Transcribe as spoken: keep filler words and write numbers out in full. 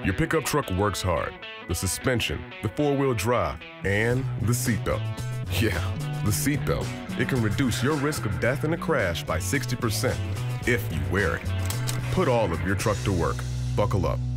Your pickup truck works hard. The suspension, the four-wheel drive, and the seatbelt. Yeah, the seatbelt. It can reduce your risk of death in a crash by sixty percent if you wear it. Put all of your truck to work. Buckle up.